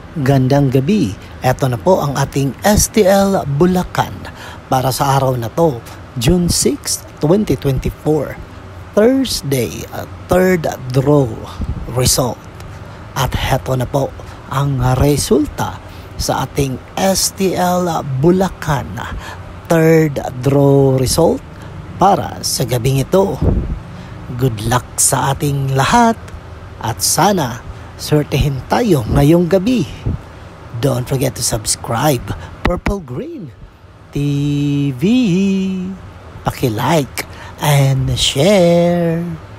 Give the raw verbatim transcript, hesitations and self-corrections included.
Gandang gabi, eto na po ang ating S T L Bulacan para sa araw na to, June sixth, twenty twenty-four, Thursday, uh, third draw result. At heto na po ang resulta sa ating S T L Bulacan third draw result para sa gabing ito. Good luck sa ating lahat at sana swertehin tayo ngayong gabi. Don't forget to subscribe Purple Green T V. Paki-like and share.